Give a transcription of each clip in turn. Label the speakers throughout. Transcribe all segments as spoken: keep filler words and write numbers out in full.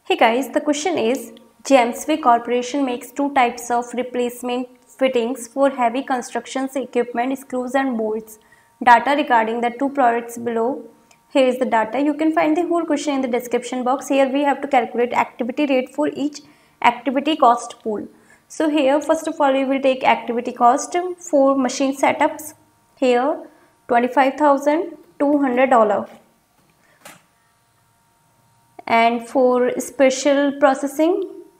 Speaker 1: Hey guys, the question is Jamesway Corporation makes two types of replacement fittings for heavy construction equipment, screws and bolts. Data regarding the two products below. Here is the data. You can find the whole question in the description box. Here we have to calculate activity rate for each activity cost pool. So here first of all we will take activity cost for machine setups. Here twenty-five thousand two hundred dollars. And for special processing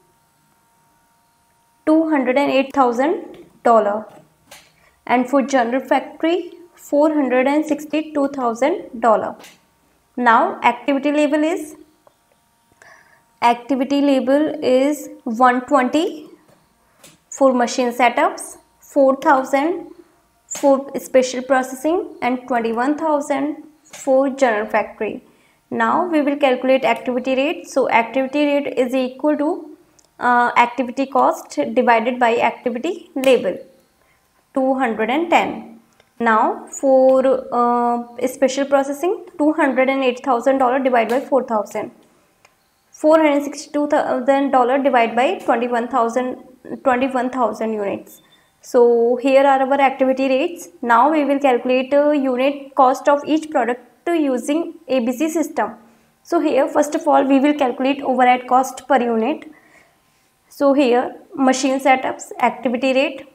Speaker 1: two hundred eight thousand dollars, and for general factory four hundred sixty-two thousand dollars. Now activity level is activity level is one hundred twenty for machine setups, four thousand for special processing and twenty-one thousand for general factory. Now we will calculate activity rate. So activity rate is equal to uh, activity cost divided by activity label, two hundred ten. Now for uh, special processing two hundred eight thousand dollars divided by four thousand. four hundred sixty-two thousand dollars divided by twenty-one thousand twenty-one thousand units. So here are our activity rates. Now we will calculate uh, unit cost of each product using A B C system. So here first of all we will calculate overhead cost per unit. So here machine setups activity rate,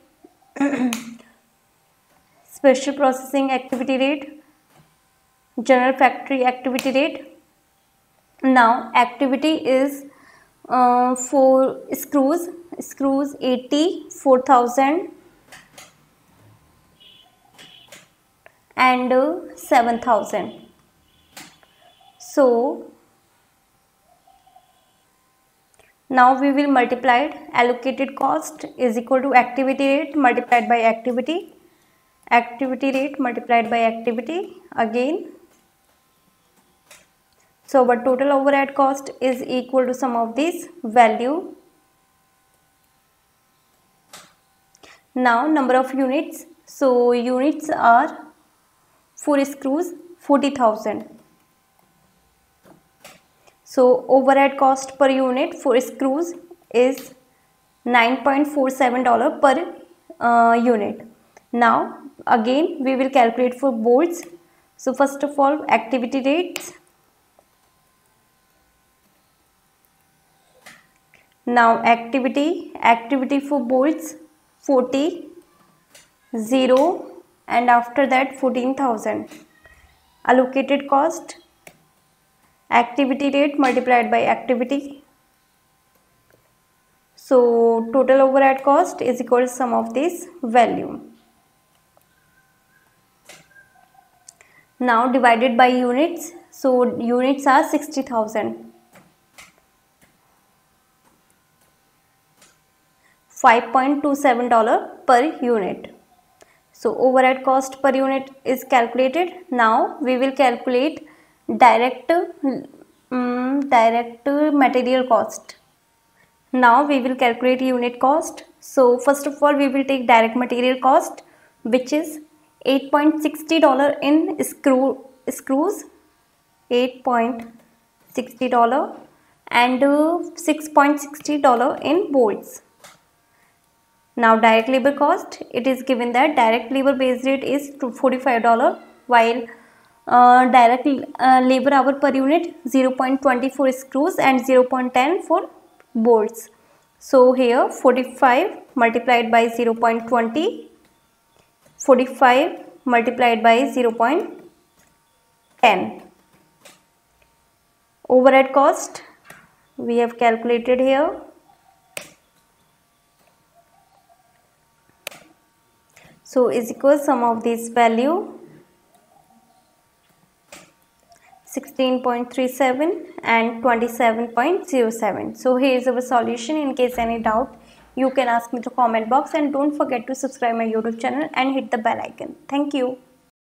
Speaker 1: special processing activity rate, general factory activity rate. Now activity is uh, for screws, screws eighty-four thousand and uh, seven thousand. So now we will multiply allocated cost is equal to activity rate multiplied by activity, activity rate multiplied by activity again. So our total overhead cost is equal to sum of this value. Now number of units. So units are for screws forty thousand. So overhead cost per unit for screws is nine point four seven dollars per uh, unit. Now again we will calculate for bolts. So first of all activity rates. Now activity, activity for bolts forty, zero and after that fourteen thousand. Allocated cost activity rate multiplied by activity. So total overhead cost is equal to sum of this value. Now divided by units. So units are sixty thousand. five point two seven dollars per unit. So overhead cost per unit is calculated. Now we will calculate direct um, direct material cost. Now we will calculate unit cost. So first of all we will take direct material cost, which is eight point six zero dollars in screw screws, eight point six zero dollars, and uh, six point six zero dollars in bolts. Now direct labor cost, it is given that direct labor base rate is forty-five dollars, while uh, direct uh, labor hour per unit zero point two four screws and zero point one zero for bolts. So here forty-five multiplied by zero point two zero, forty-five multiplied by zero point one zero. Overhead cost we have calculated here. So is equal sum of this value sixteen point three seven and twenty-seven point zero seven. So here is our solution. In case any doubt, you can ask me to comment box, and don't forget to subscribe my YouTube channel and hit the bell icon. Thank you.